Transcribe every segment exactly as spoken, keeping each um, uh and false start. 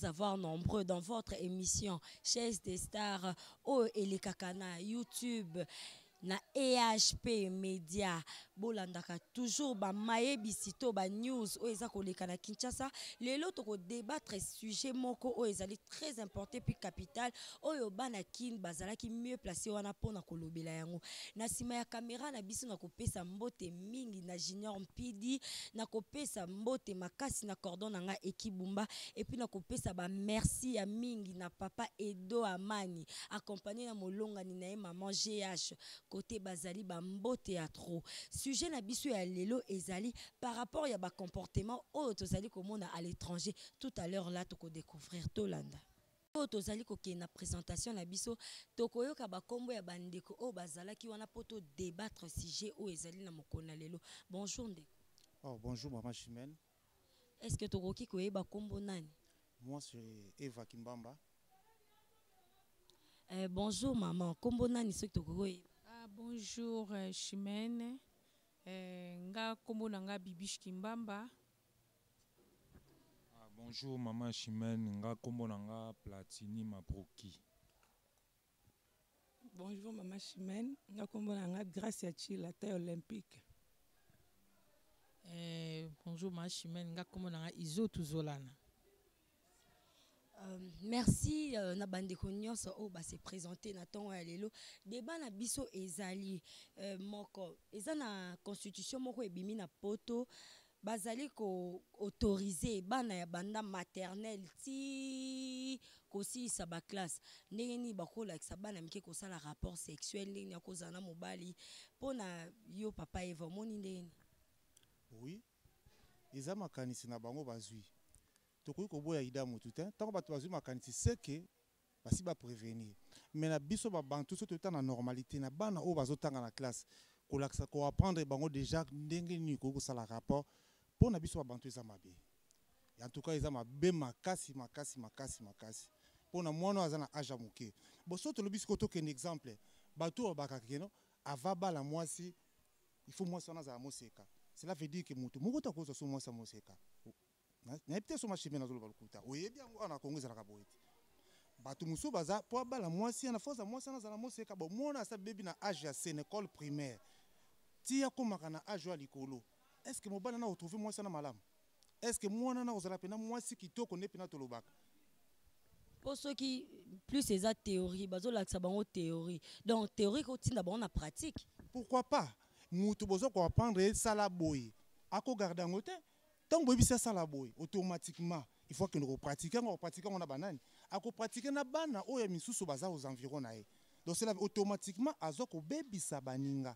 vous avoir nombreux dans votre émission Chaise des Stars, O et les Kakana, YouTube. Na E H P Media bolandaka toujours ba maye bisito ba news o eza koleka na Kinshasa lelo toko débattre sujet moko o ezali très important puis capital oyo bana kin bazala ki mieux placé wana pona kolobela yango na sima ya caméra na biso na kopesa mbote mingi na Junior Mpidi na kopesa mbote makasi na cordon nanga Ekibumba et puis na kopesa ba merci ya mingi na papa Edo Amani accompagné na molonga ni na maman G H côté bazali ba mbote ya trop sujet na biso ya lelo ezali par rapport ya ba comportement o tozali komona à l'étranger tout à l'heure là toko découvrir Tolanda o tozali ko na présentation na biso toko yoka ba kombo ya bandeko o bazala ki wana poto débattre sujet o ezali na mokona lelo bonjour ndeko. Oh bonjour maman Chimène. Est-ce que toko ki ko yeba kombo nani? Moi c'est Eva Kimbamba. Euh, bonjour maman kombo nani soki toko ko yeba? Ah, bonjour euh, Chimène, euh, nga kombo nanga Bibiche Kimbamba. Ah, bonjour maman Chimène, nga kombo nanga Platini Mabroki. Bonjour maman Chimène, nga kombo nanga Gracia Chi, la taille olympique. Euh, bonjour maman Chimène, nga kombo nanga Izo Tuzolana. Euh, merci euh, na bandeko nyonso o ba se présenter na tongo ya lelo débat na biso ezali euh, moko eza na constitution moko ebimi na poto bazali ko autoriser bana ya banda maternelle ti kosi sa ba classe ndenge ni bakola ki sa bana mike ko sala rapport sexuel ndenge ya kozana mobali pona yo papa Eva moni ndenge. Oui, eza makanisi na bango bazui tokoki koboya ida motu te ntango bato bazwi makanisi seke basi baprevenir mais na biso babantu so tota na normalité na bana oyo bazotanga na classe kolakisa koapprendre bango déjà ndenge nini koki kosala rapport mpo na biso babantu eza mabe en tout cas eza mabe makasi makasi makasi makasi mpo na mwana oyo aza na age ya moke bo so tolobi sikoyo tokende exemple bato oyo bakaka keno ava bala mwasi il faut mwasi wana azala moseka cela veut dire que motu moko to akozwa so mwasi amoseka na peut-être so machine na zolo balukuta oyebi yango na Congo ezalaka boye bato musu baza po bala mwasi na force mwasi na zala moseka bo mona sa bebi na âge ya sen école primaire ti ya komaka na âge ya likolo est-ce que mobana na retrouver mwasi na malamu est-ce que mwana na ozala pena mwasi kitoko ne pena tolobaka pour ceux qui plus c'est ça théorie bazo laksa bango théorie donc théorie ko tinda bango na pratique pourquoi pas mutu bozo ko apprendre sala boye ako garder ngote tant que ça ça la boy automatiquement il faut que nous pratiquions on pratique on a banane à ko pratiquer na bana o ya misusu baza aux environs nae donc c'est là automatiquement azoko baby sabaninga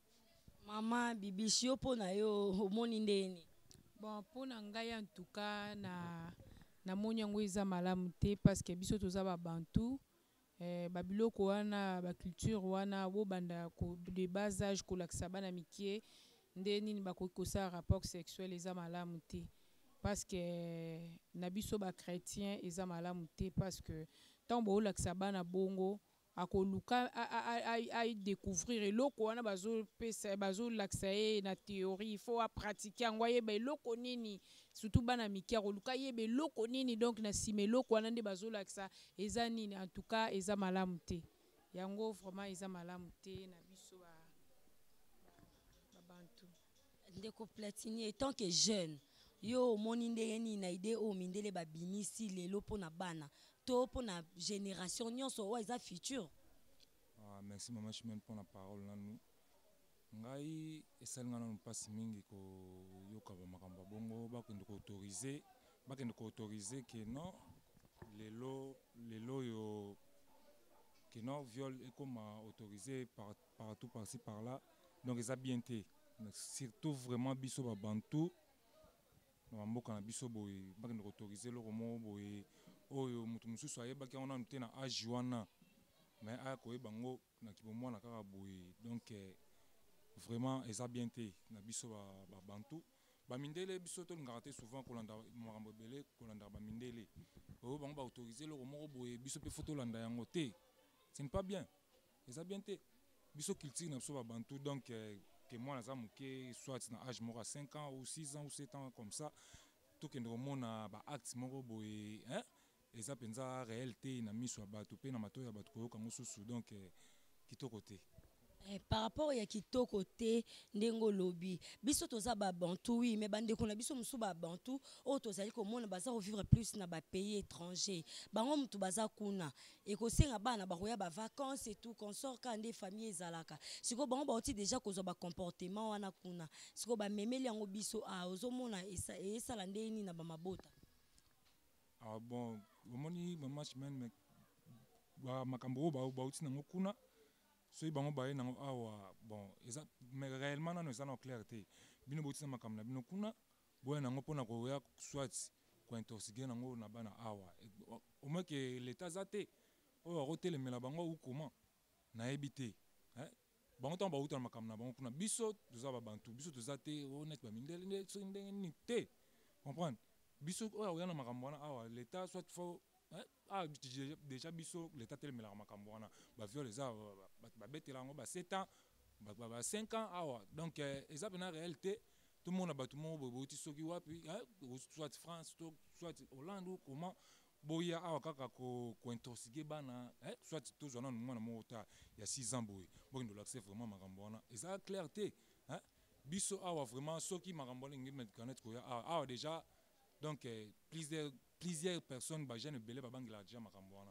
maman bibishio pona yo homoni ndeni Bon pona ngai en tout cas na na moni yango eza malamu te parce que biso toza ba bantu eh ba biloko wana ba culture wana bo banda ko de bas âge ko lakisa bana mikie ndeni ni bakoki kosala rapport sexuel eza malamu te parce que na biso ba chrétien eza malamu te parce que tant bo lakisa bana bongo akoluka a découvrir eloko wana bazo pesa bazo lakisa ye na théorie il faut a pratiquer yango yeba eloko nini surtout bana miki akoluka yeba eloko nini donc na sima eloko wana nde bazo lakisa eza nini en tout cas eza malamu te yango vraiment eza malamu te na biso ba ndeko Platini tant que jeune yo moni ndenge nini na idée o mindele ba binisi lelo pona bana to pona génération nyonso wa eza futur. Ah merci maman Chimène pour la parole là nous ngai esalinga na mpasi mingi ko yoka ba makamba bongo ba kende ko autoriser ba kende ko autoriser que non lelo lelo yo que non viol est comme autorisé par partout par-ci par-là donc ça bien té surtout vraiment biso ba bantu na mboka na biso boye ba kende ko autoriser le romo boye oyo mutu mususu ayeba ki ona mte na âge wana mais a ko bango na kibomo na kaka boye donc vraiment eza bien té na biso ba, ba bantu ba mindele biso to ngate souvent ko landa makambo belé ko landa ba mindele oyo bango ba autoriser le romo boye biso pe photo landa yango té ce n'est pas bien eza bien té biso culture na biso ba bantu donc que moi na zamuke soit na âge moko cinq ans ou six ans ou sept ans comme ça tout que nous mona ba acte moko boye hein eza penza réel te na miso ya bato pe na mato ya bato koyoka ngo susu donc eh, kitoko te. Eh, par rapport ya kitoko te ndengo lobi biso toza ba bantu oui mais bande kona biso musu ba bantu o tozali komona baza vivre plus na ba pays étrangers bango mutu baza kuna et ko senga bana ba koya ba vacances et tout consort quand des familles ezalaka siko bango ba oti déjà kozwa ba comportement wana kuna siko ba memeli yango biso a ozomona esa esala ndeni na ba mabota. Ah bon omoni mama Chimène me ba makambo ba ba uti nango kuna soki bango baye nango awa bon eza mais réellement nano eza na clarté bino bouti na makambo na bino kuna boya nango mpona koya soit kointoxique nango na bana awa au moins que l'état za te oyo akotelemela bango ou comment nayebi te bango ntango bauta na makambo na bango kuna biso toza babantu biso toza te honnête bamindele nde soki ndenge nini te comprendre biso oyo akoya na makambo wana awa l'état soit fo ah déjà biso l'état telemelaka makambo wana baviole eza babetela yango ba sept ans ba cinq ans awa donc eza pena réalité tout le monde a bato moko bouti soki wapi soit France soit Hollande ou comment boya awa kaka kointoxique bana soit tozwa nanu mwana moko ta ya six ans boye bokindo l'accès vraiment makambo wana eza clair te biso awa vraiment soki makambo wana ngi medicament koya awa déjà donc plusieurs plusieurs personnes ba jeune belé ba bangela déjà makambo wana.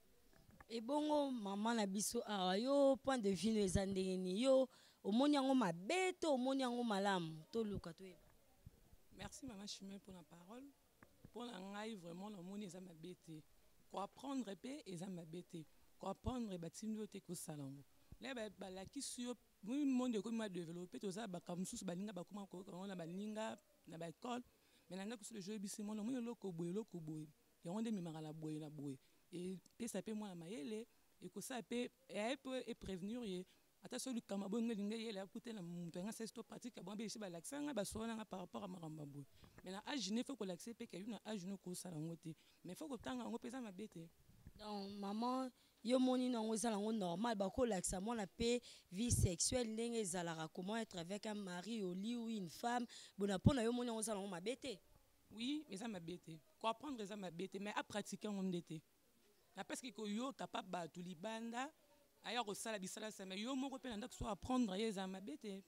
Et bongo maman na biso awa yo point de vue no eza ndenge ni yo omoni yango mabe to omoni yango malamu to luka to yeba. Merci maman Chimène pour la parole. Pour la ngai vraiment na moni eza mabe te. Ko apprendre pe eza mabe te. Ko apprendre ba tindi te ko salango. Là ba ba la kisio oui monde ko ma développer to za ba kamsusu balinga ba kuma ko na balinga na ba école. Mais nanga ko le jeu bisi mona moni loko boye loko boye. Ya onde mi mangala boye na boye. Et pe ça pe moi mayele et ko ça pe et peut et prévenir ye ata solu kama bo ngelinga yele akute na muntu nga c'est pratique bon be isi ba laksanga ba sona nga par rapport à maramba boye. Mais na âge ne faut ko l'accès pe kayu na âge no ko sala ngote. Mais faut ko tanga ngo pesa mabete. Donc maman yo moni na ngo sala ngo normal ba ko laksa mona pe vie sexuelle ndenge ezalaka comment être avec un mari au lit ou une femme bona pona yo moni ngo sala ngo mabete. Oui, mais ça mabete. Ko apprendre ça mabete mais à pratiquer ngo ndete. Parce que yo capable ba tout libanda aya ko sala bisala ça mais yo moko pe ndak so apprendre yeza mabete.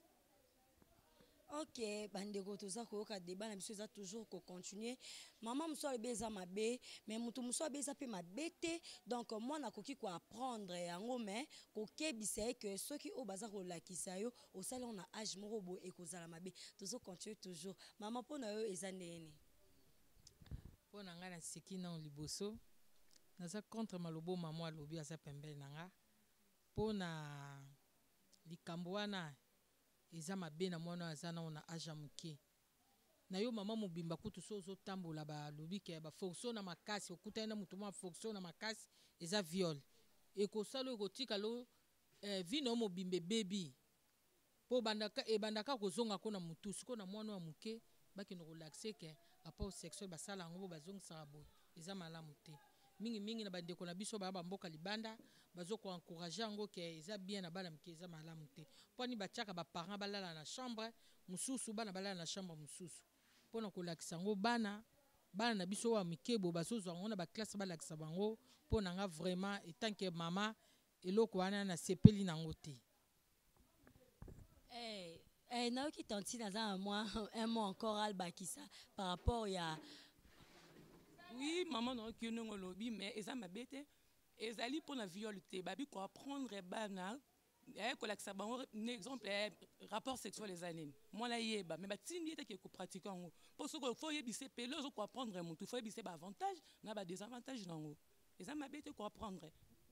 Ok, bandeko toza ko ka débat na biso za toujours ko continuer. Maman muso beza mabe mais mutu muso beza pe mabete donc moi na koki ko apprendre yango mais ko kebisa que ceux qui au bazar ko lakisa yo au salon na âge moko bo e ko zala mabe tozo continuer toujours. Maman pona yo ezandeni. Pona nga na siki na liboso. Naza contre malobo maman alobi asa pembele nanga pona likambo wana eza mabe na mwana aza na ona aja muke na yo mama mobimba kutu so zo tambola ba lobi ke ba fonction na makasi okuta na mutu ma fonction na makasi eza viol e ko salo ko tika lo eh, vino mobimbe baby po bandaka e bandaka ko zonga ko na mutu siko na mwana wa muke baki no relaxer ke rapport sexuel basala ngo bazonga sabo eza malamu te mingi mingi na bandeko na biso ba mboka libanda bazo ko encourager ngo ke eza bien na bana mke eza malamu te poni bachaka ba parents balala na chambre mususu bana balala na chambre mususu pona ko lakisa ngo bana bana na biso wa mikebo bazo zo ngo na ba classe ba lakisa bango pona nga vraiment etant que mama eloko wana na sepeli na ngote. Eh eh na ki tanti na za moi un mot encore al bakisa par rapport ya. Oui, maman non qui non lobby mais eza mabete ezali pour la violité babi ko apprendre bana eh ko lakisa bango exemple rapport sexuel les années moi la yeba mais ba tindi te ko pratiquer ngo parce que faut yebise pelo zo ko apprendre mutu faut yebise ba avantage na ba désavantage nango eza mabete ko apprendre.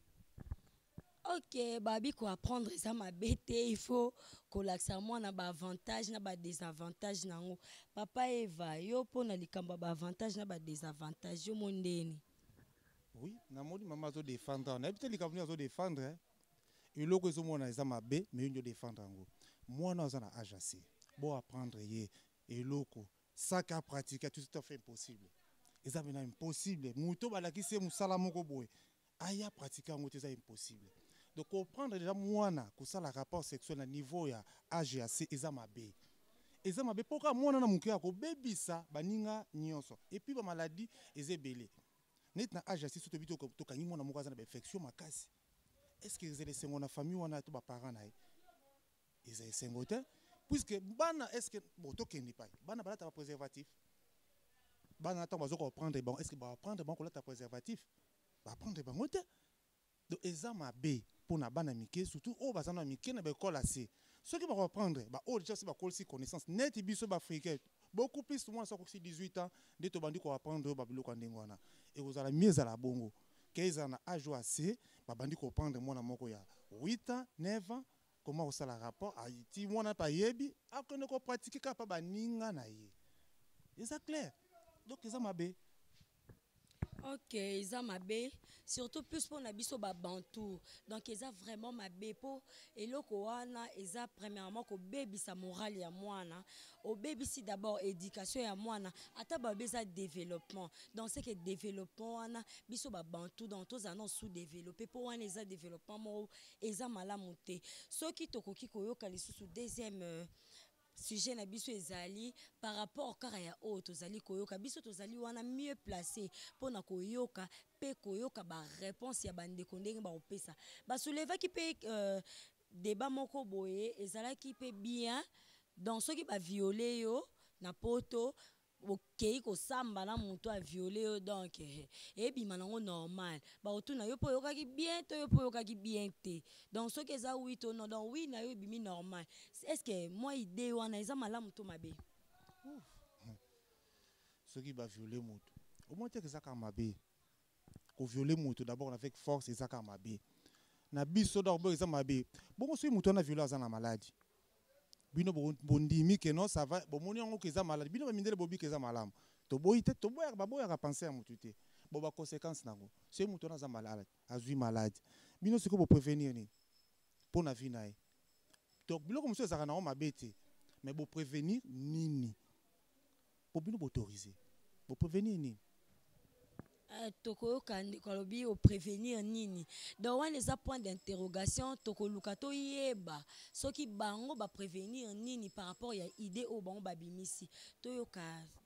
Ok, babi ko apprendre ça mabete il faut ko lakisa moi na ba avantage na ba désavantage nango papa Eva yo pona likamba ba avantage na ba désavantage yo mondeni. Oui, na moni mama zo défendre na habité likamba zo défendre et loko zo mona za mabe mais yo défendre ngo moi na za na âge assez bon apprendre ye et loko ça ka pratiquer tout à fait impossible et ça maintenant impossible muto balakisi musala moko boy aya pratiquer ngo c'est impossible. Donc comprendre déjà mwana ko ça la rapport sexuel à niveau ya âge assez eza mabe eza mabe pourquoi mwana na muke ko bebisa baninga nyonso et puis ba maladie eze belé net na âge asi soto bito to kangi mona moko za na infection makasi est-ce que ils esengo na famille wana to ba parents na ils esengo te puisque bana est-ce que bon to kendi pa bana balata ba préservatif bana ta bazo ko prendre bon est-ce que ba prendre bon ko la ta préservatif ba prendre bon te donc examen B pour na bana mike surtout o bazana mike na ba école assez ceux qui vont reprendre bah oh déjà c'est ba col si connaissance net biso ba africain beaucoup plus moins ça que dix-huit ans de to bandi ko apprendre ba biloko ndengwana et vous allez mieux à la bongo quinze ans na âge assez ba bandi ko prendre mona moko ya huit ans neuf ans comment on ça la rapport Haïti mona pa yebi après ne ko pratiquer ka pa ba ninga na ye c'est clair donc ça m'a bé. Ok, ils ma bé, surtout plus pour na biso ba bantou. Donc ils ont vraiment ma bé pour et loko wana ils ont premièrement ko baby sa morale ya mwana, au baby si d'abord éducation ya mwana, ata ba beza développement. Donc c'est que développement wana biso ba bantou dans tous annonce sous développé pour wana ils ont développement mo ils ont malamuté. Ceux qui tokoki koyoka lisusu deuxième euh, sujet na biso ezali par rapport kaka ya o tozali koyoka biso tozali wana mieux placé pour na koyoka pe koyoka ba réponse ya bandeko ndenge ba opesa ba souleva ki pe euh, débat moko boye ezalaki pe bien dans ceux qui ba violer yo na poto okei ko samba na muto a violer yo donc et bi manango normal ba otuna yo po yoka ki bien to yo po yoka ki bien te donc ceux qui za oui to non donc oui na yo bimi normal est-ce que moi idée wana eza malamu to mabe ceux qui ba violer muto au moins te que ça ka mabe ko violer muto d'abord avec force eza ka mabe na biso d'abord eza mabe bon so muto na violer za na maladie bino bondimi que non ça va bon moni ngo keza malade bino bamindele bobi keza malamu to boyite to boya ba boya ka penser à mutu te bo ba conséquences nango c'est mutu na za malade azui malade bino siko bo prévenir ni pour na vie nae donc biloko monsieur zaka na o mabete mais bo prévenir nini pour bino bo autoriser bo prévenir nini toko kalobi au prévenir nini donc on les a point d'interrogation toko lukato yeba ce qui bango ba prévenir nini par rapport ya idée au bango babimisi to yoka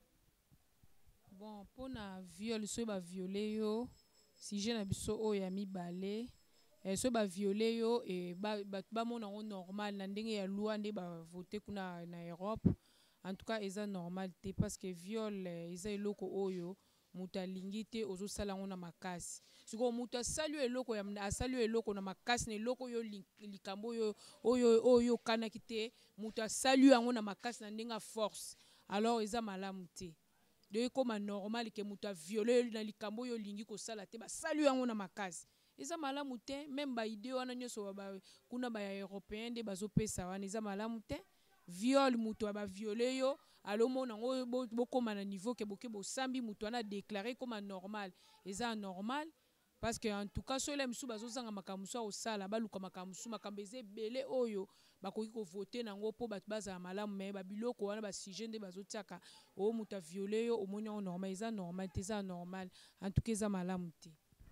bon pour na viol so ba violer yo si je na biso o ya mibale eh, so ba violer yo et ba ba, ba mona normal na ndenge ya loi nde ba voter kuna na Europe en tout cas eza normal te parce que viol eza eloko oyo mutu alingi te ozosala ngo na makasi sikoyo mutu asali eloko ya asali eloko na makasi na eloko oyo likambo oyo oyo oyo kanaki te mutu asali yango na makasi na ndenge force alors eza malamu te de koma normal ke mutu aviole na likambo oyo lingi kosala te basali yango na makasi eza malamu te même ba idée wana nyonso ba kuna ba européen nde bazopesa wana eza malamu te viol mutu aba violer yo alors mon ngo bokoma na niveau ke boke bosambi mutu ana déclarer comme normal eza normal parce que en tout cas ceux-là misu bazozanga makamusu au sala baluka makamusu makambeze belé oyo bakoki ko voter nango po bat baza malamu mais ba biloko wana ba sujet nde bazotiaka o mutu violer yo omoni en normal eza normal te eza normal en tout cas eza malamu te.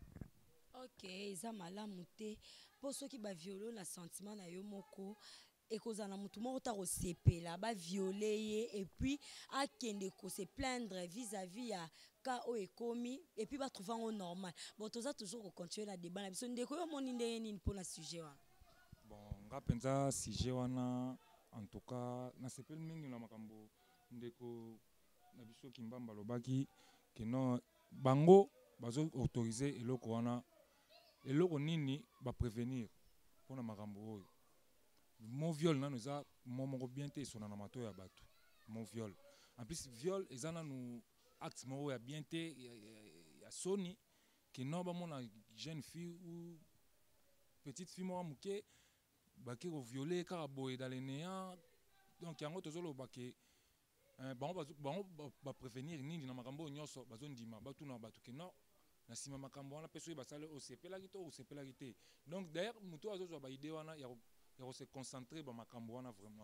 OK eza malamu te po soki ba violer na sentiment na yo moko et cause na mutu moko ta ko sepela ba violer et puis a kende ko se plaindre vis-à-vis ya ka o ekomi et puis ba trouver en normal bon toza toujours continuer la débat na biso ndeko yo moni ndenge nini pour na sujet wa bon nga penza sujet wana en tout cas na sepel mingi na makambo ndeko na biso kimbamba lobaki que non bango bazo autoriser eloko wana eloko nini ba prévenir pour na makambo oyo mon viol na nous a mon moko bien te sona na mato ya bato mon viol en plus viol ezana nous acte mo ya bien te ya soni que non ba mona jeune fille ou petite fille mo muke ba ke ko violer car boy dans les néants donc yango tozolo ba ke ba ba ba prévenir nini na makambo nyonso bazo ndima ba tuna bato ke non na sima makambo wana peso ba sale o sepela kito o sepela kite donc d'ailleurs muto azo ba idée wana ya et se concentrer dans ma camboana vraiment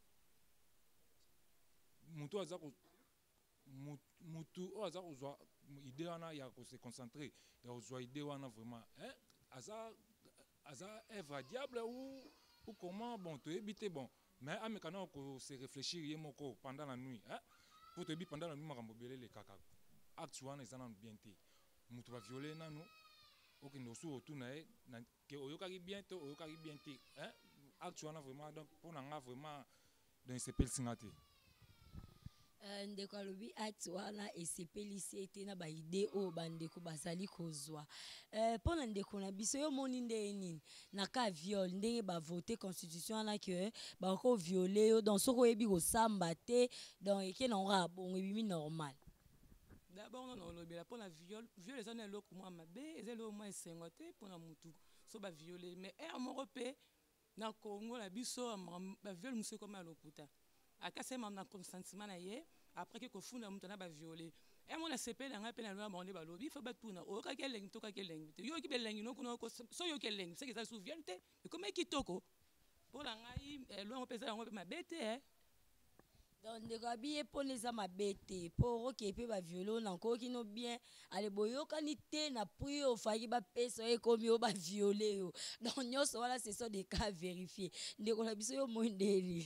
mutu aza ko mutu aza ko zwa idée wana ya ko se concentrer ya ko zwa idée wana vraiment hein aza aza œuvre diable ou ou comment bon te éviter bon mais amekana ko se réfléchir yemoko pendant la nuit hein pour te bi pendant la nuit makambo belé le kaka acte wana ezana bien te mutu ba violer nanu okende osu otuna ye ke oyokaki bien to oyokaki bien te hein acte wana vraiment donc pour nanga vraiment donc sepelinga te ndeko alobi acte wana esepelisi ete na baide oyo bandeko bazali kozwa mpo na ndeko na biso yo moni ndenge nini na ka viole ndenge bavote constitution wana ke bakoviole yo donc soki oyebi kosamba te donc eke na ngo abongo ebimi normal. D'abord non olobela mpo na viole viole eza na eloko mwa mabe eza eloko mwa esengo te mpo na mutu so baviole mais ere moko mpe na Congo na biso baviole mosu ekoma ya lokuta akasi ma na consentiment na ye après ke kofunda mutu na baviole e mona sepele ngai mpe na loi bango nde balobi fo batuna oyokaki elengi to okaki elengi te yoki belengi nokuna so yoki elengi seke eza su viole te ekoma kitoko mpo na ngai loi yango mpe eza yango mpe mabe te donc ndeko abi ye mpona eza mabe te mpo okoki mpe baviole oyo nakoki no bien ale boyokani te na pri ofaki bapesa oyo ekomi oyo baviole yo donc nyonso wana ce sont des cas vérifiés ndeko na biso yo moi ndeli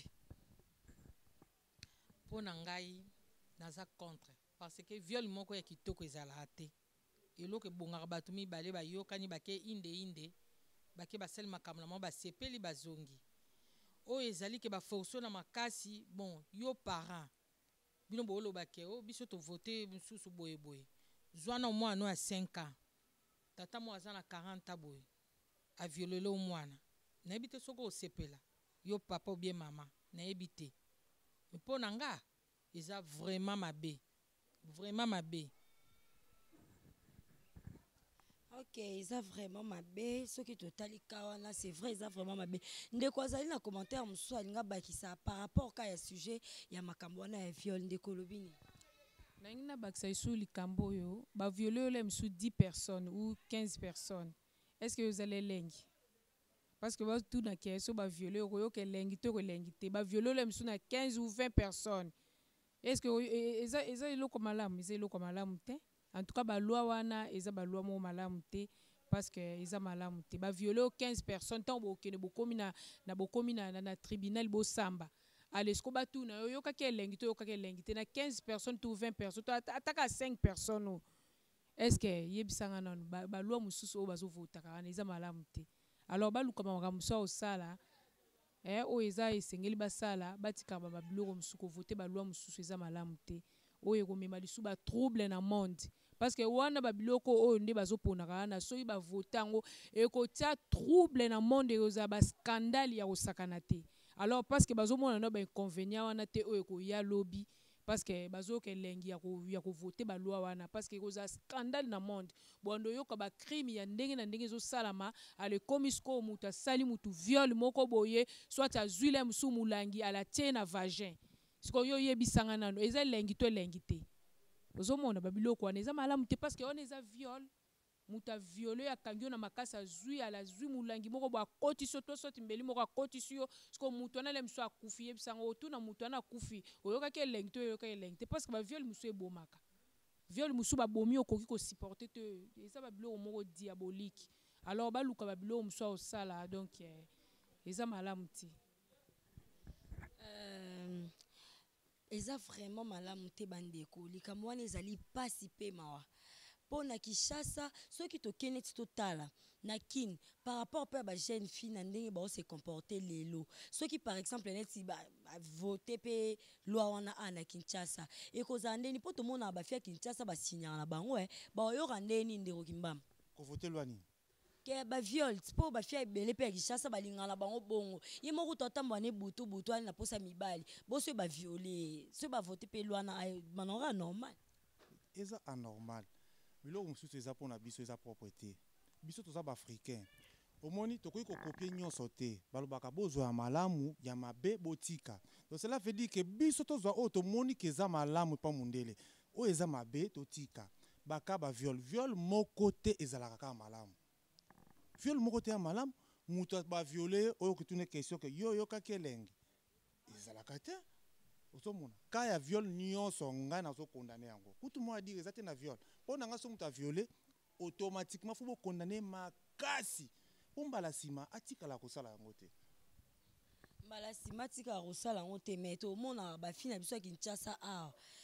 mpo na ngai naza contre parce que viole moko ya kitoko ezalaka te eloko ebongaka bato mibale bayokani bake inde inde bake basali makambo na moko basepeli bazongi oyo ezali ke baforso na makasi bon yo parent bino boolobake o biso tovote mosusu boyeboye zwana omwana oyo ya cinq ans tata mo aza na quarante ans boye aviolele omwana nayebi te soki osepela yo papa obie mama nayebi te mpo na nga eza vraiment mabe vraiment mabe. Ok, eza vraiment mabe soki totali ka wana c'est vrai eza vraiment mabe ndeko azali na commentaire mosusu alinga bakisa par rapport ka ya sujet ya makambo wana ya viole ndeko olobi nini nangi na bakisa isu likambo oyo baviole oyo mosusu dix personnes ou quinze personnes est ce que ozali elengi parce que batunake so baviole okoyoka elengi to elengi te baviole oyo mosusu na quinze ou vingt personnes est ce que eza eza eloko malamu eza eloko malamu te en tout cas baloi wana eza baloi moko malamu te parce que eza malamu te baviole o quinze personnes ntango bokende bokomi na, na bokomi na, na, na tribunal bosamba ale siko batuna yo yokaki elengi to yokaki elengi te na quinze personnes to vingt personnes to ataka cinq personnes o est ce que yebisanga nanu baloi mosusu oyo bazovotaka wana eza malamu te alors balukama makambo mosusu osala eh, oyo eza esengeli basala batikama babiloko mosusu kovote baloi mosusu eza malamu te oyo ekomema lisu batrouble na monde parce que wana babiloko oyo nde bazoponaka wana soki bavote yango ekotia trouble na monde ekozala bascandale ya kosakana te alors parce que bazomona no bainconvénient wana te oyo ekoya lobi parce que bazoyoka elengi ya kovote baloi wana parce que ekozala scandale na monde bondo oyoka bacrime ya ndenge na ndenge ezosalama ale ekomi sikoyo moto asali motu viole moko boye soit azwile mosusu molangi alatie na vagin sikoyo oyebisanga nano eza elengi to elengi te ozomona babiloko wana eza malamu te parce que wana eza viole moto aviole oyo akangi yo na makasi azwi ala azwi molangi moko bo akotisi yo to soti mbeli moko akotisi yo sikoyo moto wana le mosusu akufi yebisanga otuna moto wana akufi oyokaki elengi to oyokaki elengi te parce que baviole mosusu ebomaka viole mosusu babomi okoki kosupporte te eza babiloko moko diabolique alors baluka babiloko mosusu osala donc eh, eza malamu te euh, eza vraiment malamu te bandeko likambo wana ezali pasi mpe mawa mpo na Kinshasa soki tokende ti totala na kini par rapport mpe ya bajeune fille na ndenge baose comporte lelo soki par exemple neti bavote mpe loi wana a na Kinshasa ekozala ndeni mpo tomonaka bafi ya Kinshasa basinyaka na bango e baoyoka ndeni ndeko kimbamba kovote loi nini ke baviole mpo bafia ebele mpe ya Kinshasa balingaka na bango bongo ye moko totambola ne butu butu ali na posa mibali boso baviole so bavote mpe loi wana manora normal eza anormal biloko mosusu eza mpona biso eza propre te biso toza baafricain omoni tokoki kokopie nyonso te balobaka bozwa ya malamu ya mabe botika donc cela veut dire ke biso tozwa oyo tomoni ke eza malamu mpa mundele oyo eza mabe totika baka baviole viole moko te ezalaka kaka malamu viole moko te ya malamu moto baviole oyo okituna question ke yo oyokaki elengi ezalaka te ozomona ka ya viole nyonso ngai nazokondane yango kutu mo adire eza te na viole mpo na ngai so moto aviole automatiquement fo bokondane makasi mpo mbala nsima atikala kosala yango te mbala nsima atikala kosala yango te me tomonaka bafi na biso ya Kinshasa awa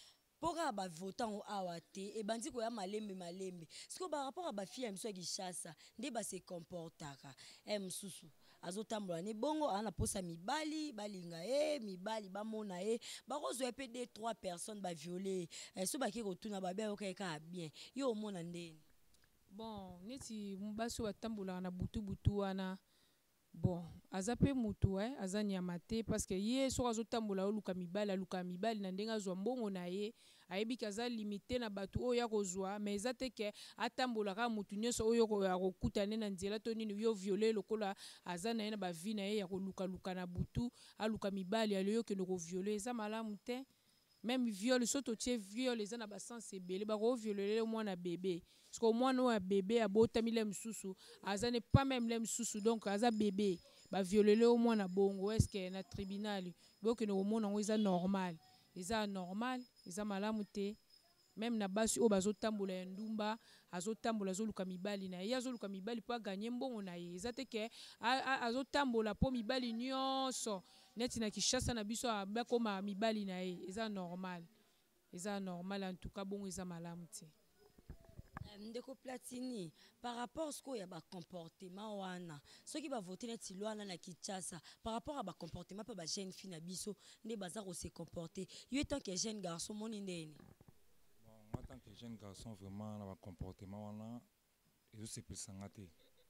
Pourquoi ba votant au awate et bandi ko ya malembe malembe. Ce que par rapport à ba fille mso ki chassa, nde ba se comportaka. Em susu. Azotambola ne bongo ana posa mibali, balinga e, mibali ba mona e, ba kozo epé deux trois personnes ba violer. Eh so ba ki rotuna ba be okay ka bien. Yo mona ndeni. Bon, neti mbasi watambola na butu butu wana. Bon, aza pe mutu eh, aza nyamate parce que ye so azotambola oluka mibali, aluka mibali na ndenga zwa mbongo na ye, ayebi kaza limité na batu oyo ya kozwa, mais eza te ke atambola ka mutu nyonso oyo ko ya kokutana na nzela to nini yo violer lokola aza na ye na ba vie na ye ya koluka luka na butu, aluka mibali aloyo ke no ko violer eza malamu te. Même viol soto tie viol eza na ba sens ebele ba ko violer mwana bébé. Parce que mwana wa bébé abotami le msusu, aza ne pas même le msusu donc aza bébé. Ba violer au mwana bongo est-ce que na tribunal bo ke no mona ngo eza normal. Eza normal, eza malamu te. Même na basi o bazotambola ya ndumba, azotambola azoluka mibali na ye, azoluka mibali po gagner mbongo na ye. Eza te ke azotambola po mibali nyonso. Neti na Kishasa na biso abakoma mibali na ye, eza normal. Eza normal en tout cas bongo eza malamu te. Ndeko Platini, par rapport à ce qu'il y a ba comportement wana, ceux qui va voter neti loana na Kinshasa, par rapport à ba comportement pa ba jeune fille na biso, ne bazar se comporter. Yo tant que jeune garçon moni ndeni. Bon, en tant que jeune garçon vraiment na ba comportement wana, et se peut sangaté.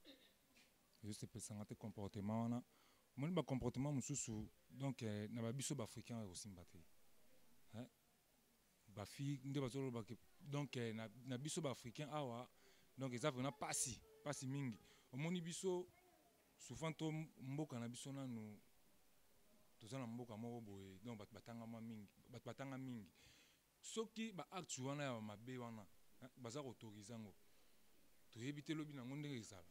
Et se peut sangaté comportement wana. Mon ba comportement mususu donc na ba biso ba africain aussi mbaté. Hein? Ba fille nde bazolo ba donc na na biso ba africain awa donc ils vraiment passi passi mingi. Omoni biso souvent to mboka na biso nanu tozana mboka moko boye donc bat batanga ma mingi bat batanga mingi. Soki ba acte wana ya mabe wana baza autoriser ngo. To yebite lobi na ngonde ezala.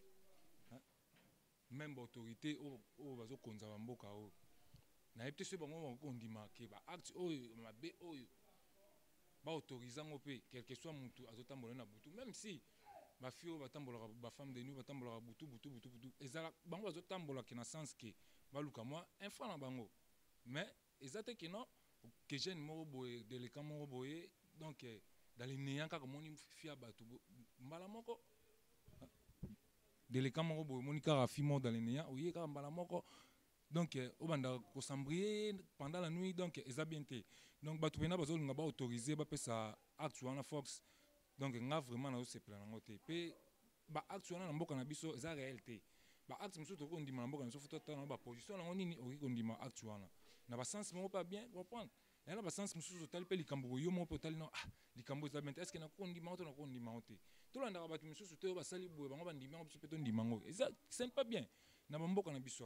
Même autorité au bazo konza mboka o na yebite se bango kondima ke ba acte oyo mabe oyo ba autoriser ngo pe quel que soit mutu azotambola na butu même si ba fille ba tambola ba femme de nuit ba tambola butu butu butu butu ezala bango azotambola ke na sens ke ba luka moi enfant na bango mais ezate ke non que jeune moko boye délicat moko boye donc dans les néants ka moni fille batu mbala moko délicat moko boye moni ka fille moko dans les néants oye ka mbala moko donc au banda ko s'embrier pendant la nuit donc eza bien té donc batu pena bazo nga ba autoriser ba pesa acte wana fox donc nga vraiment na se plan ngote pe ba acte wana na mboka na biso eza réalité ba acte musu to ko ndima na mboka na so foto ta na ba position na nini o ko ndima acte wana na ba sens mo pas bien comprendre et na ba sens musu to tali pe likambo yo mo potali no ah likambo eza bien est-ce que na ko ndima to na ko ndima ote to landa ba batu musu to ba sali boye bango ba ndima ko pe to ndima ngo eza c'est pas bien na mboka na biso.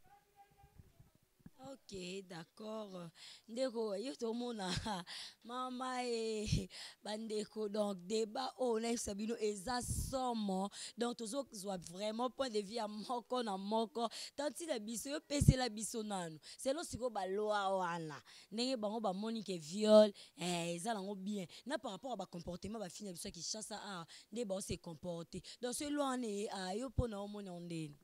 Ok, d'accord. Ndeko, yo to mona mama e bandeko donc débat on est sabino eza somo donc tozo soit vraiment point de vue à moko na moko tanti la biso yo pese la biso nanu c'est lo siko ba loa wana ndenge bango ba moni ke viol eh eza lango bien na par rapport à ba comportement ba fini biso qui chasse ah ndé ba se comporter donc ce loa ne a yo pona o moni ondeni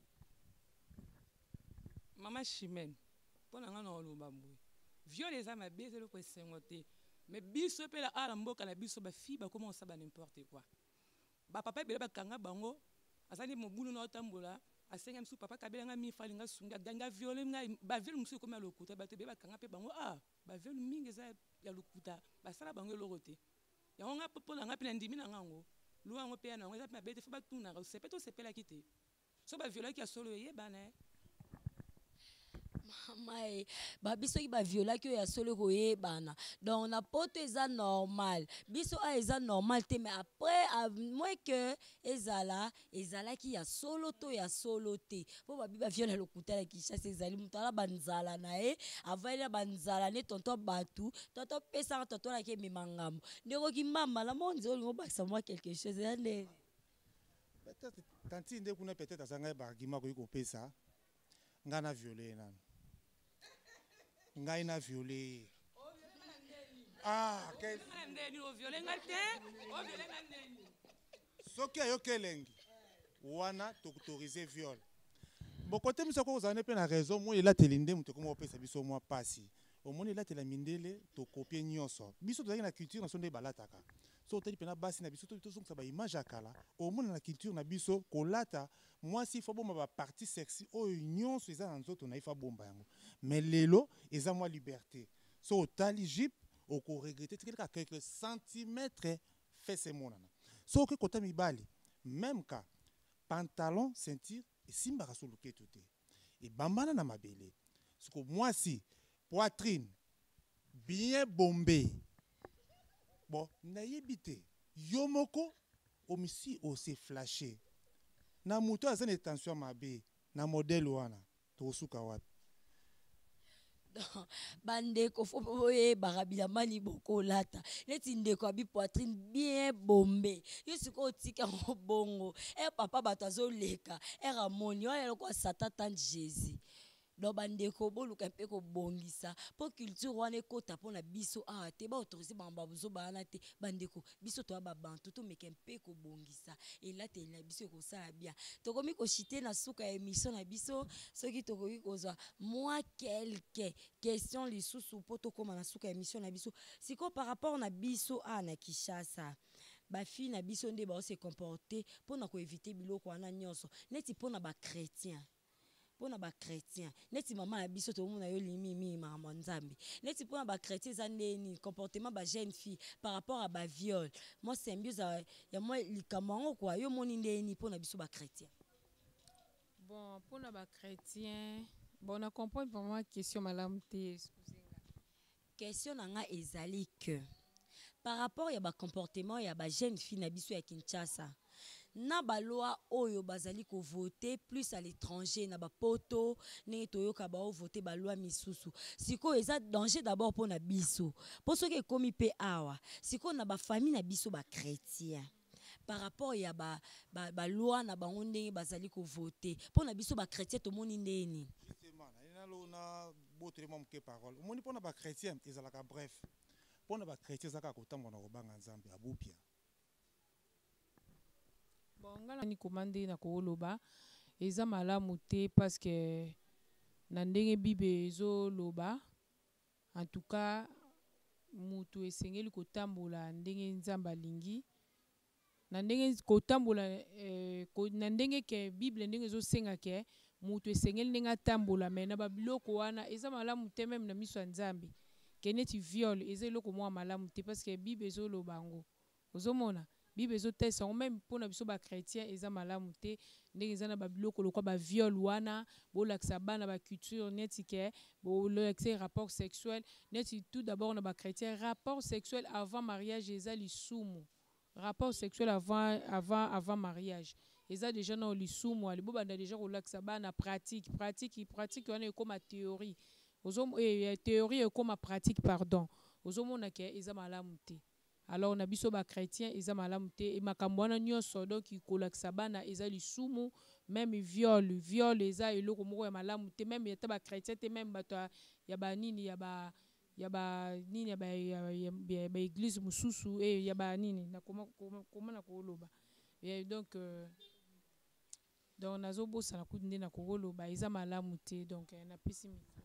Mama Chimène pour nga na oloba mboy viol eza mabe ezelo ko esengo te mais biso pe la ala mboka na biso ba fille ba commence ba n'importe quoi ba papa bela ba kanga bango azali mobulu na otambola asenga msu papa kabela nga mi falinga sunga ganga viol nga ba viol msu ko ma lokuta ba te be ba kanga pe bango ah ba viol mingi eza ya lokuta ba sala bango lorote ya nga popo na nga pe ndimi na ngango luwa ngo pe na ngo eza mabe te fa ba tuna ka sepe to sepela kite so ba viol ki asolo ye bana Mai ba biso ki ba viola ki ya solo ko yebana donc na poto eza normal biso a eza normal te mais après à moins que ezala ezala ki ya solo to ya solo te po ba bi ba viola lokuta la Kinshasa ezali mutala banzala na e avela banzala ne tonto batu tonto pesa tonto la ki mimangambo ndeko ki mama la monde ngo bakisa moi quelque chose ande peut-être tanti ndeko na peut-être azanga ba argument ko ko pesa ngana violer na ngai na violé ah quel ndeni o violé ngate o violé ngandeni soki ayo kelengi wana t'autoriser viol bon côté misako ozane pe na raison moi il a telinde muto ko mo pesa biso moi pasi omoni elatela mindele tokopie nyonso biso tozalaki na culture na so nde balataka so otali mpena basi na biso tozongisa baimage ya kala omoni na culture na biso kolata mwasi ifa bomba bapartie sexy oyo nyonso eza na nzoto na ifa bomba yango mais lelo eza mwa liberté so otali jupe okoregrete tikeleka quelques centimètres fese emonana so oke kota mibali même ka pantalon ceinture esimbaka so loketo te ebambana na mabele siko mwasi poitrine bien bombé bon nayebi te yo moko omisi ose flashé na moto aza na tension mabe na modèle wana tosuka wapi bandeko fo boyebaka bilamba liboko olata neti ndeko abi poitrine bien bombé yo sikoyo otika ngo bongo e papa bato azoleka ere amoni oyo eloko satan tante jésus donc bandeko boluka mpe kobongisa mpo culture wana ekota mpo na biso awa te baautorise bango bazobana te bandeko biso toya babantu tomeke mpe kobongisa elateli na biso ekosala bien tokomi koshite na suka ya émission na biso soki tokoki kozwa mwa quelque question lisusu mpo tokóma na suka ya émission na biso sikoyo par rapport na biso awa na Kinshasa bafille na biso nde baose comporter mpo na koevite biloko wana nyonso neti mpo na bachrétien pona ba chrétien neti mama ya biso to mona yo limi mi mama nzambe neti pona ba chrétien za ndeni comportement ba jeune fille par rapport à ba viol moi symbiose ya moi likamango quoi yo moni ndeni pona biso ba chrétien bon pona ba chrétien bon na comprendre vraiment question malamu te excusez-moi question nanga ezali que par rapport ya ba comportement ya ba jeune fille na biso ya Kinshasa na ba loi oyo bazali ko voter plus à l'étranger na ba poto ne toyoka ba o voter ba loi misusu siko eza danger d'abord pour na biso pour ce que komi pe awa siko na ba famille na biso ba chrétien par rapport ya ba ba, ba loi na bango ndenge bazali ko voter pour na biso ba chrétien to moni ndeni justement na lo na botre mom ke parole moni pour na ba chrétien ezalaka bref pour na ba chrétien zaka kotambo na kobanga nzambe abupia bon ngala ni komande na koloba eza malamu te parce que na ndenge bibe ezoloba en tout cas mutu esengeli kotambola ndenge nzamba lingi na ndenge kotambola eh, ko, na ndenge ke bible ndenge ezosenga ke mutu esengeli ndenge atambola me na babiloko wana eza malamu te même na miso ya nzambe ke neti viol eza eloko mwa malamu te parce que bible ezoloba ngo ozomona bible ezotesa ngo même mpona biso bachrétien eza malamu te ndenge eza na babiloko lokwa baviol wana bolakisa bana baculture neti ke bolakisa rapport sexuel neti tout d'abord na bachrétien rapport sexuel avant mariage eza lisumu rapport sexuel avant, avant, avant mariage eza déjà na lisumu ali bobanda déjà kolakisa bana pratique pratique pratique wana ekoma théorie ozo eh, théorie ekoma pratique pardon ozomona ke eza malamu te alors na biso ba chrétien eza malamu te e makambo wana nyonso donc kolakisa bana eza lisumu même viol viol eza eloko moko ya malamu te même yata ba chrétien te même bato ya ba nini ya ba ya ba nini ya ba ya, ya, ya ba église mususu e ya ba nini na koma koma na koloba et donc euh, donc nazo bosa na kudi na koloba eza malamu te donc na pisi micro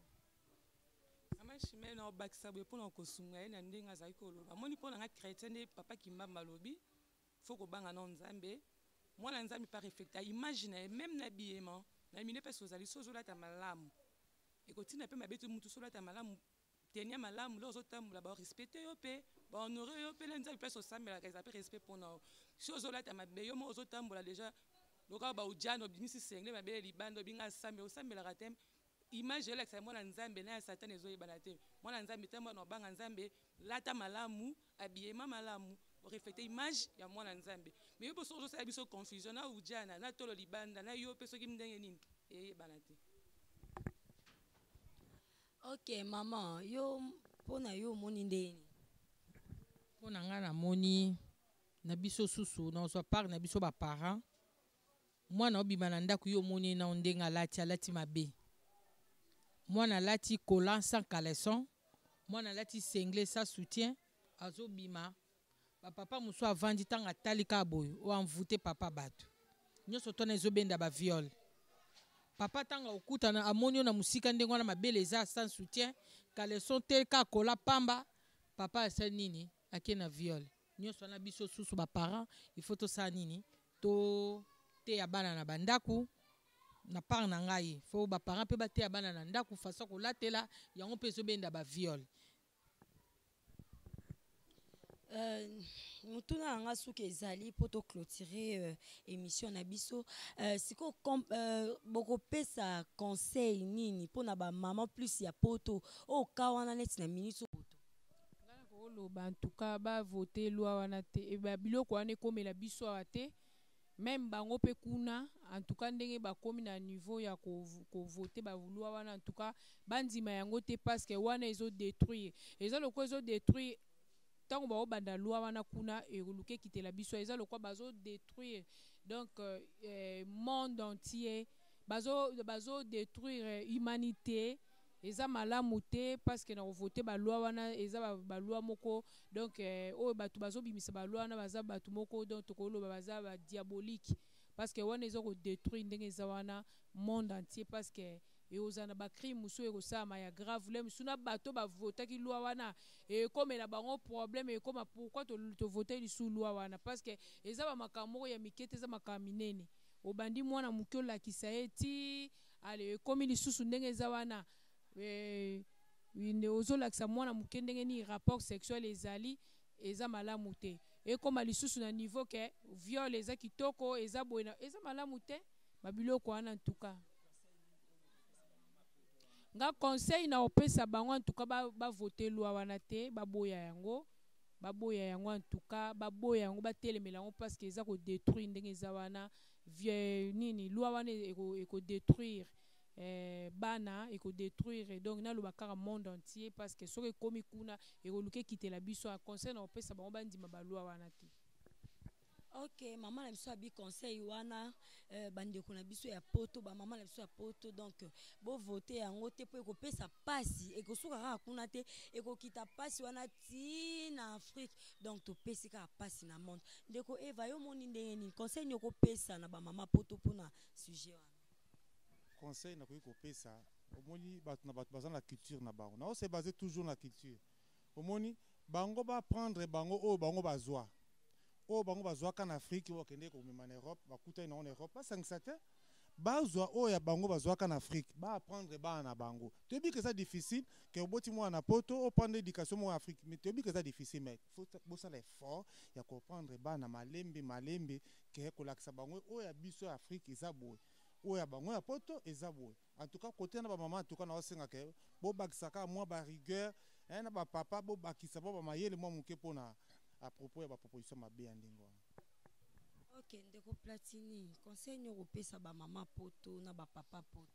chimé na obakisa boye mpona kosunga ye na ndenge azali koloba amoni mpo nanga chrétien nde papa kimbamba alobi fo kobanga na nzambe mwana nzambe pa reflecta image na ye même na biyema na mine mpe sozali so ozolata malamu ekotina mpe mabe te mutu so olata malamu tenia malamu lo ozotambola barespecte yo mpe bahonore yo mpe na nzambe mpe sosambelaka eza mpe respect mpona yo si ozolata mabe yo mo ozotambola déjà lokola baujana obimisi sengle mabe libanda obinga asambe osambelaka te image elakisa mwana nzambe na ya satan ezoyebana te mwana nzambe te mwana obanga nzambe lata malamu abiyema malamu oreflete image ya mwana nzambe me yo mpe soki ozosala biso confusion na ujana na tolo libanda na yo mpe soki ndenge nini eyebana te ok mama yo mpona yo omoni ndeni mpona ngai namoni na biso susu nazwa part na biso baparent mwana obima na ndako yo omoni na ndenge alati alati mabe mwana alati collant sans caleçon mwana alati sengle sans soutien azobima bapapa mosusu avandi ntango atali kaka boye oyo anvute papa bato nyonso twana ezobenda baviole papa tanga okutana amoni na musika ndenge wana mabele eza sans soutien kaleson te ka kola pamba papa asa nini ake na viole nyonso wana biso susu baparent il faut tosala nini to teya bana na bandako na part na ngai fo baparent mpe bateya bana na ndako façon kolatela yango mpe ezobenda baviole. Euh, mutuna nga suki ezali po to clôturer euh, émission na biso euh, siko euh, boko pesa conseil nini pona ba maman plus ya poto o ka wana neti na minute poto ngana ko loba en tout cas ba voter loi wana te e ba biloko wana komela biso ate même bango pe kuna en tout cas ndenge ba komi na niveau ya ko ko voter ba loi wana en tout cas bandima yango te parce que wana ezo détruire ezo loko ezo détruire tant ba obanda loi wana kuna ekoluke kitela biso eza lokwa bazo détruire donc euh, monde entier bazo bazo détruire humanité eza malamu te parce que na voter ba loi wana eza ba, ba loi moko donc euh, o batu bazo bimisa ba loi wana baza batu moko donc tokolo baza ba diabolique parce que wana ezo ko détruire ndenge eza wana monde entier parce que et ozana ba crime musu e kosama ya grave le musuna bato ba voter ki loi wana et comme la bango problème et comme pourquoi to, to voter li sous loi wana parce que eza ba makamoko ya mikete eza makaminene obandi mwana mukyola kisaeti ale comme li susu ndenge eza wana eh ine ozola kisa mwana mukendenge ni rapport sexuel ezali eza malamu te et comme li susu na niveau que viol eza kitoko eza boina eza malamu te babiloko wana en tout cas nga conseil na opesa bango en tout cas ba, ba voter loi wana te baboya yango baboya yango en tout cas baboya yango batelemela yango parce que eza ko détruire ndenge eza wana vie nini loi wana eko eko détruire eh, bana eko détruire donc na loba kaka monde entier parce que soki komi kuna eko luke kitela biso a conseil na opesa bango bandima ba loi wana te. Ok, maman na biso abi conseil wana euh, bandeko na biso ya poto ba maman na biso ya poto donc bo voter yango te po ekopesa pasi ekosuka kaka kuna te ekokita pasi wana ti na Afrique donc to pesi kaka pasi na monde ndeko Eva yo moni ndenge nini conseil nyoko pesa na ba maman poto pona sujet wana conseil na ko pesa omoni bato na bato bazana la culture na bango na o se basé toujours na culture omoni bango ba prendre bango o bango bazwa o bango bazwaka en Afrique ou kende ko mema en Europe bakuta ina en Europe pas sangisa te bazwa o ya bango bazwaka en Afrique ba apprendre ba na bango te bi que ça difficile que oboti moi na poto o prendre éducation moi en Afrique mais te bi que ça difficile mais faut bossa l'effort ya comprendre ba na malembe malembe que ko laksa bango o ya biso Afrique ezabo o ya bango ya poto ezabo en tout cas côté na ba maman en tout cas na osenga ke bo bakisaka moi ba rigueur hein na ba papa bo bakisa bo ba mayele moi muke pona à propos de la proposition ma bien ndingo. Ok, ndeko Platini, conseil nyoko pesa ba maman poto na ba papa poto.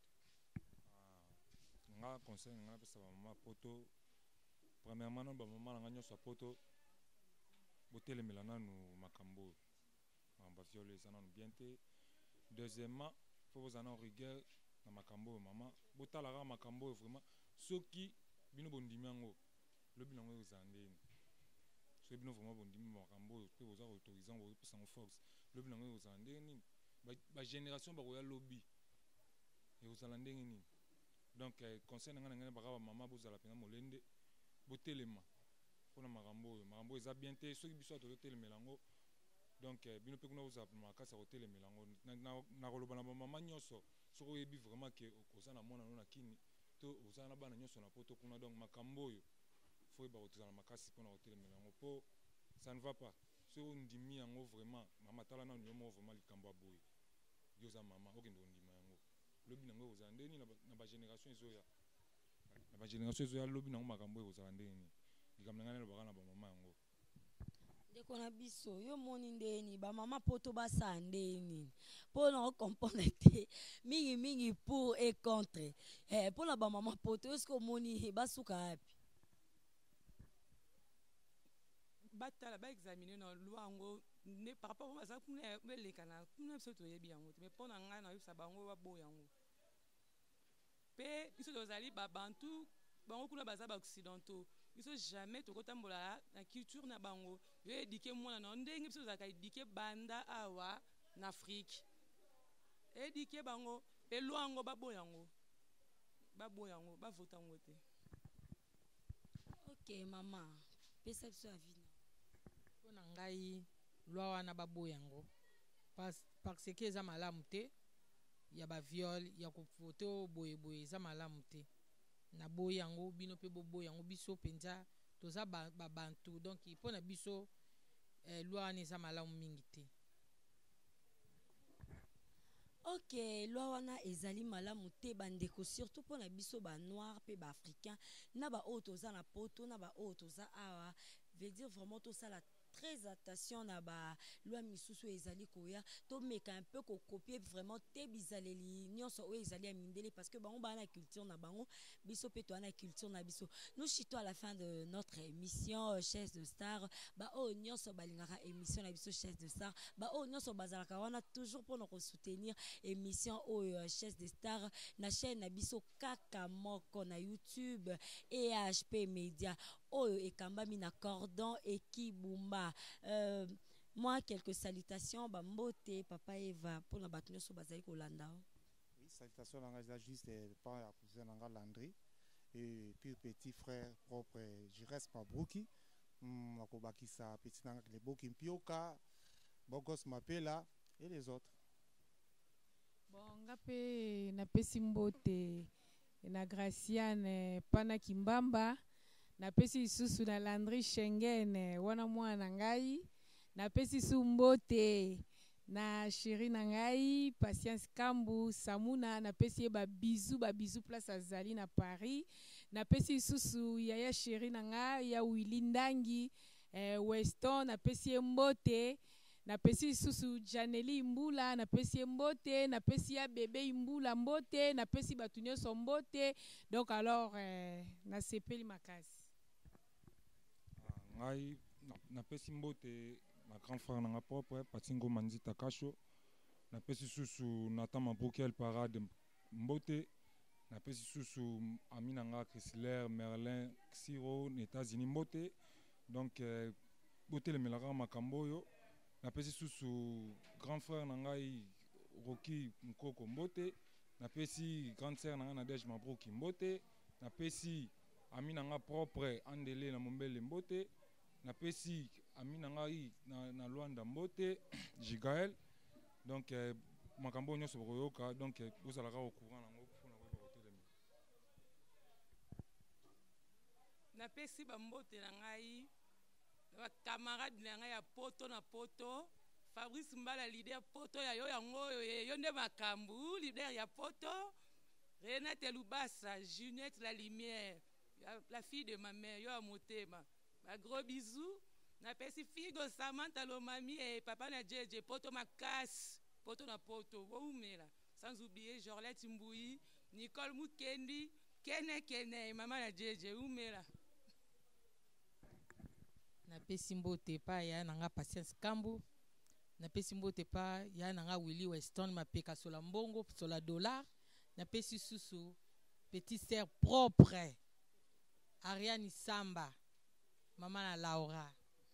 Ah, nga conseil nga pesa ba maman poto. Premièrement non ba maman nga nyoso poto. Botele melana nu makambo. Mamba viole sana nu bien te. Deuxièmement, faut vous en rigueur na makambo maman. Botala ga makambo vraiment soki bino bondimi yango. Lobi nango uzandeni. So bino vraiment bondimi makambo pe oza autorisant bo pesa en force lobi nango oza ndeni ba, ba génération ba royal lobby et oza ndenge ni donc eh, conseil nga nga ba maman bozala pena molende botelema pona makambo makambo eza bien te soki biso to telemela ngo donc eh, bino pe kuna oza makasa hotelemela ngo na na koloba na maman nyonso soko yebi vraiment que oza na mona na kini to oza na bana nyonso na poto kuna donc makambo yo faut ba otuzana makasi pona hotel melango po ça ne va pas so ndimi yango vraiment mama tala na nyomo vraiment likambo boy yoza mama okendo ndima yango lobi nango oza ndeni na ba génération ezoya na ba génération ezoya lobi nango makambo oza ndeni likambo ngana ba kana ba mama yango ndeko na biso yo moni ndeni ba mama poto ba sa ndeni po na comprendre te mingi mingi pour et contre eh pour la ba mama poto est-ce que moni ba suka api batala ba examiner na loi ngo ne par rapport à ça kuna bele kana kuna biso to yebi yango mais pona nga na yisa bango ba bo yango pe biso tozali ba bantu bango kuna baza ba occidentaux biso jamais to kotambola na culture na bango yo éduquer mwana na ndenge biso zaka éduquer banda awa na Afrique éduquer bango pe lwa yango babo yango babo yango bavota yango te. Ok mama pesa biso avis mpo na ngai lwa wana babo yango parce que eza malamu te ya baviole ya kovote oyo boyeboye eza malamu te na boyi yango bino mpe boboyi yango biso mpenza toza babantu ba donc mpo na biso eh, lwa wana eza malamu mingi te. Ok lwa wana ezali malamu te bandeko surtout mpo na biso banoir mpe baafricain na baoyo toza na poto na baoyo toza awa veut dire vraiment tosala très attention na ba loi misusu ezali koya to meka un peu ko copier vraiment te bizaleli nyonso oyo ezali ya mindele parce que bango bana culture na bango biso pe to na culture na biso. Nous chitons à la fin de notre émission euh, Chaise de Star ba o nyonso balingaka émission na biso Chaise de Star ba o nyonso bazalaka wana toujours pour nous soutenir émission o euh, Chaise de Star na chaîne na biso kaka moko na YouTube E H P Media oyo ekambami na cordon ekibumba. Euh, moi quelques salutations bambote papa Eva pour na bato nyonso bazali kolanda. Oui, salutations nanga eza juste par ya cousin nanga Landry et puis petit frère propre Jires Mabruki makobakisa petit nanga Leboki Mpioka Bogos Mapela et les autres. Bon ngape na pesi mbote na Graciane pana Kimbamba na pesi susu na Landry Schengen wana mwana ngai na pesi su mbote na chéri na ngai Patience Kambu Samuna na pesi ba bisou ba bisou place azali na Paris na pesi susu yaya chéri na ngai ya Willy Ndangi eh, Weston na pesi mbote na pesi susu Janeli Mbula na pesi mbote na pesi ya bébé Mbula mbote na pesi batu nyonso mbote donc alors eh, na sepeli makasi. Ngai na pesi mbote ma grand frère nanga propre Patingo Manzita Kasho na pesi susu Nathan Mabrukel Parade mbote na pesi susu Amina nga Chrysler Merlin Xiro aux États-Unis mbote donc eh, bote le melaka makambo yo na pesi susu grand frère nangai Rocky Mkoko mbote na pesi grande sœur nanga Nadège Mabruki mbote na pesi Amina nga propre Andele na Mombele mbote na pesi Amina ngai na, na Luanda mbote Jigael donc eh, makambo nyonso bokoyoka donc eh, bozalaka au courant nango mpona koyeba kotelema. Na pesi bambote na ngai na camarade na ngai ya poto na poto Fabrice Mbala leader poto ya yo yango yo nde makambu leader ya poto Renate Lubasa Junette la lumière la fille de ma mère yo amotema ba gros bisous na pesi Figo Samantha Lomami et papa na Jeje poto makasi poto na poto woumela sans oublier Jorlette Mbouyi Nicole Mukendi Kene Kene mama na Jeje umela. Na pesi mbote pa ya nanga Patience Kambu na pesi mbote pa ya nanga Willy Weston mapeka sola mbongo sola dollar na pesi susu petit sœur propre Ariane Samba mama na Laura.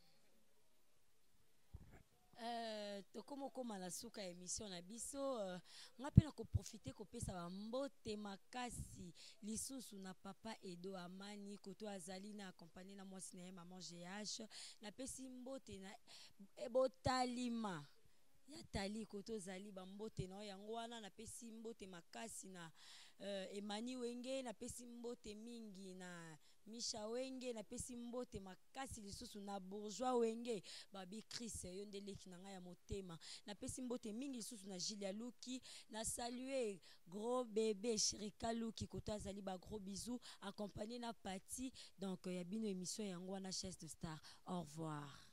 Euh, tokomo koma na suka émission na biso uh, nga pe na ko profiter ko pesa ba mbote makasi lisusu na papa Edo Amani koto azali na accompagné na mwasi na maman G H na pesi mbote na ebotalima ya tali koto zali ba mbote na yango wana na pesi mbote makasi na uh, Emani Wenge na pesi mbote mingi na Misha Wenge na pesi mbote makasi lisusu na bourgeois Wenge babi Chris yonde leki na nga ya motema na pesi mbote mingi lisusu na Julia Luki na saluer gros bébé Shirika Luki koto azali ba gros bisous accompagné na Pati donc ya bino émission yango na Chaise de Star. Au revoir.